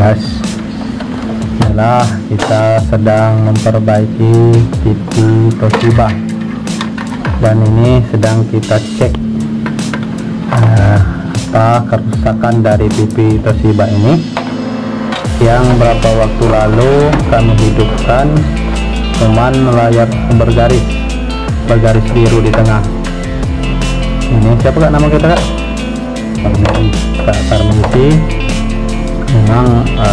guys. Inilah kita sedang memperbaiki TV Toshiba, dan ini sedang kita cek apa kerusakan dari TV Toshiba ini yang berapa waktu lalu kami hidupkan, cuman layar bergaris biru di tengah. Ini siapa kak nama kita kak? Kak Tarmisi. Memang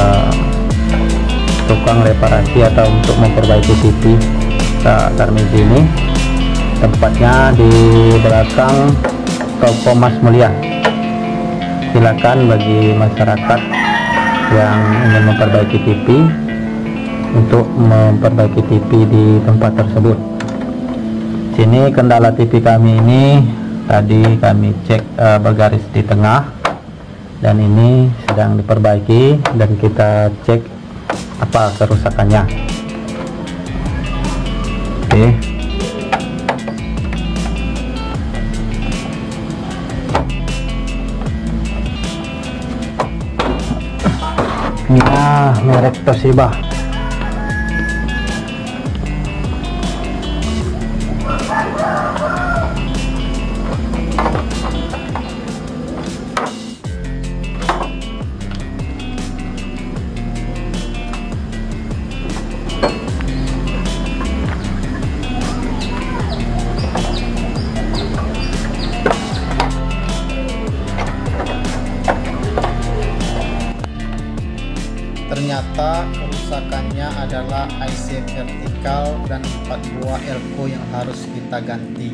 tukang reparasi atau untuk memperbaiki TV. Kak Tarmisi ini tempatnya di belakang toko Mas Mulia. Silakan bagi masyarakat yang ingin memperbaiki TV untuk memperbaiki TV di tempat tersebut. Sini kendala TV kami ini tadi kami cek bergaris di tengah, dan ini sedang diperbaiki dan kita cek apa kerusakannya. Oke. Inilah merek Toshiba. Ternyata kerusakannya adalah IC vertikal dan 4 buah elko yang harus kita ganti.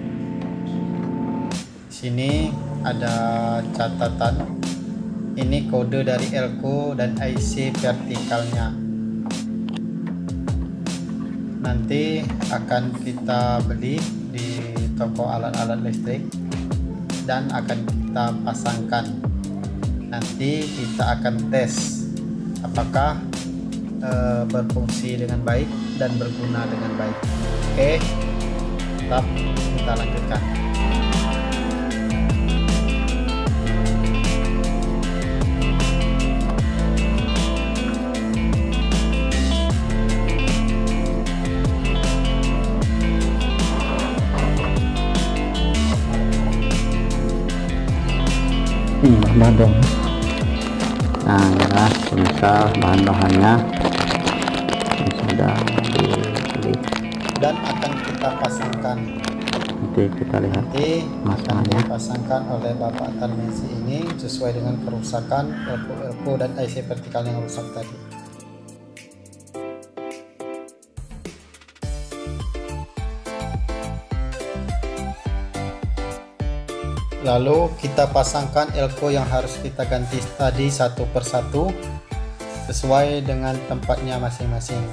Sini ada catatan. Ini kode dari elko dan IC vertikalnya. Nanti akan kita beli di toko alat-alat listrik dan akan kita pasangkan. Nanti kita akan tes apakah berfungsi dengan baik dan berguna dengan baik. Oke, tetap kita lanjutkan. Dong. Nah, ya, misal bahan-bahannya sudah dibeli Dan akan kita pasangkan. Nanti kita lihat masalahnya. Dipasangkan oleh Bapak Tarmisi ini sesuai dengan kerusakan elko dan IC vertikal yang rusak tadi. Lalu kita pasangkan elko yang harus kita ganti tadi satu persatu sesuai dengan tempatnya masing-masing.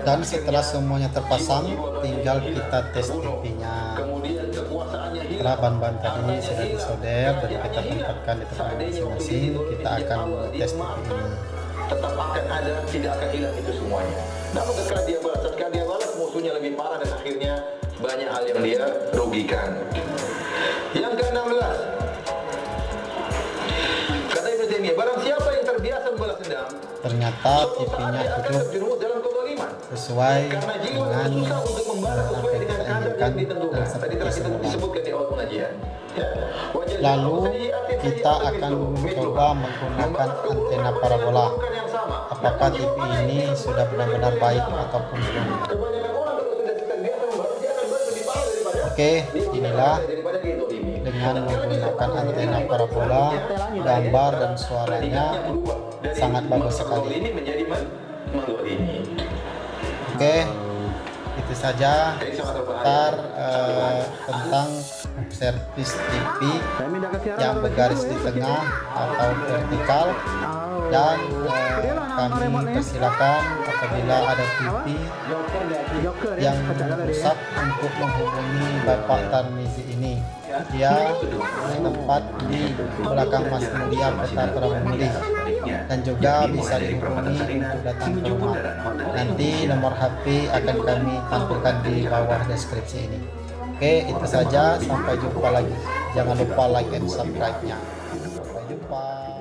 Dan setelah semuanya terpasang, tinggal kita tes TV-nya. Setelah bahan-bahan tadi sudah disolder dan kita tempatkan di tempat masing-masing, kita akan tes TV ini. Tetap akan ada, tidak akan hilang itu semuanya. Namun ketika dia balas musuhnya lebih parah dan akhirnya banyak hal yang dia rugikan. Yang ke-16, kata Ibnu Taimiyah, barang siapa yang terbiasa membalas dendam, Ternyata TV-nya tutup dalam kezaliman. sesuai Karena jiwa dengan susah untuk membalas apa sesuai yang dengan kita kadar inginkan yang dan ditentukan. Tadi seperti telah kita semula. disebutkan di awal pengajian. Lalu kita akan mencoba menggunakan antena parabola. Apakah TV ini sudah benar-benar baik ataupun belum? Oke, inilah dengan menggunakan antena parabola, gambar dan suaranya sangat bagus sekali. Oke, itu saja seputar tentang servis TV yang bergaris di tengah atau vertikal, dan kami persilakan apabila ada TV yang rusak untuk menghubungi Bapak Tarmizi ini. Dia tempat di belakang Mas Mulia, Kota Pramulia, dan juga bisa dihubungi untuk datang ke rumah. Nanti nomor HP akan kami tampilkan di bawah deskripsi ini. Oke, itu saja. Sampai jumpa lagi. Jangan lupa like dan subscribe-nya. Sampai jumpa.